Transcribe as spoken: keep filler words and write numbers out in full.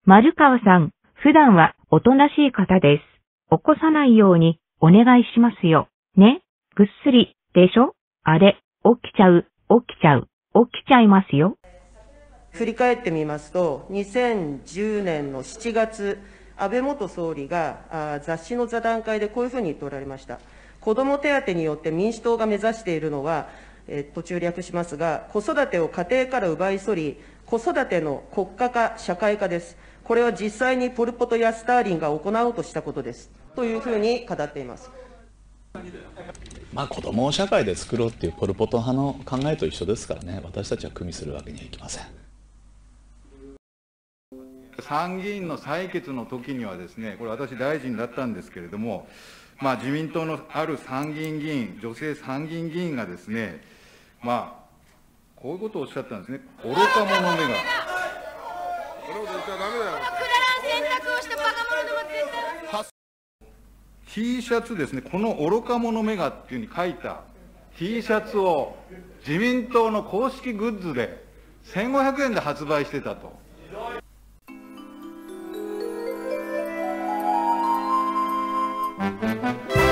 丸川さん、普段はおとなしい方です。起こさないようにお願いしますよ。ね、ぐっすり、でしょ？あれ、起きちゃう、起きちゃう、起きちゃいますよ。 振り返ってみますと、にせんじゅうねんのしちがつ、安倍元総理が雑誌の座談会でこういうふうに言っておられました。子ども手当によって民主党が目指しているのは、え途中略しますが、子育てを家庭から奪い去り、子育ての国家化、社会化です。これは実際にポル・ポトやスターリンが行おうとしたことです。というふうに語っています。 まあ子どもを社会で作ろうっていうポル・ポト派の考えと一緒ですからね、私たちは組みするわけにはいきません。 参議院の採決の時にはですね、これ私大臣だったんですけれども、まあ、自民党のある参議院議員、女性参議院議員がですね、まあ、こういうことをおっしゃったんですね。愚か者めが。 これを言っちゃダメだよ。くだらん選択をしてバカ者でも絶対。 T シャツですね、この愚か者めがっていうふうに書いた T シャツを自民党の公式グッズでせんごひゃくえんで発売してたと。 Thank you.